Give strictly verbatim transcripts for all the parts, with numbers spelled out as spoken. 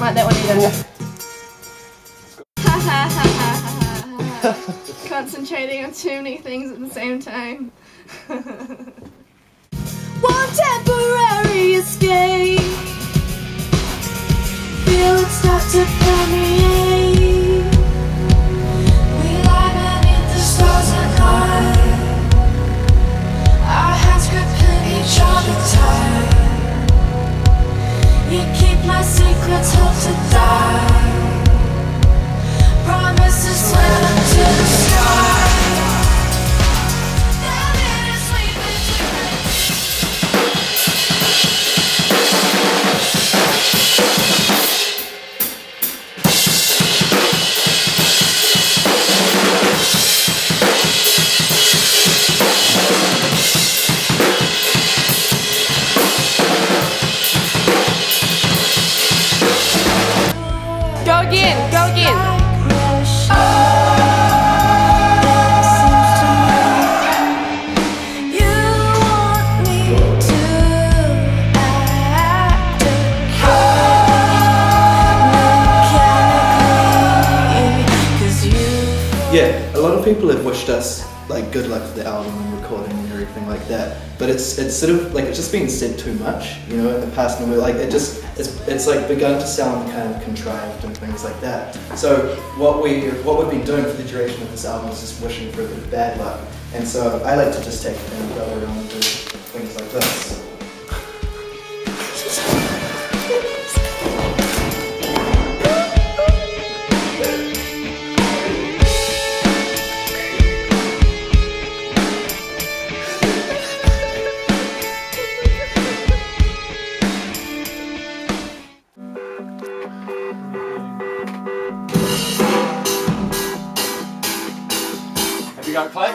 like that one either. Ha ha ha ha ha. Concentrating on too many things at the same time. One temporary escape. Feel it start to permeate. We lie beneath the stars at night. Our hands gripping each other tight. You keep my secrets, hope to die. Promises slid into the sky. Go again, go again. You want me to act mechanically, 'cause you. Yeah, a lot of people have wished us like good luck with the album and recording and everything like that. But it's it's sort of like it's just been said too much, you know, in the past, and we're like it just it's it's like begun to sound kind of contrived and things like that. So what we what we've been doing for the duration of this album is just wishing for a bit of bad luck. And so I like to just take it and go around and do things like this. Have you got clay?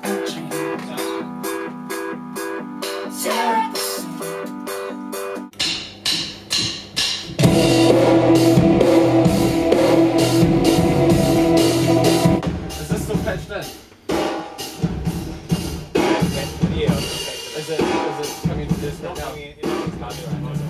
Is this still patched in? Yeah. Is it, is it coming to this right now?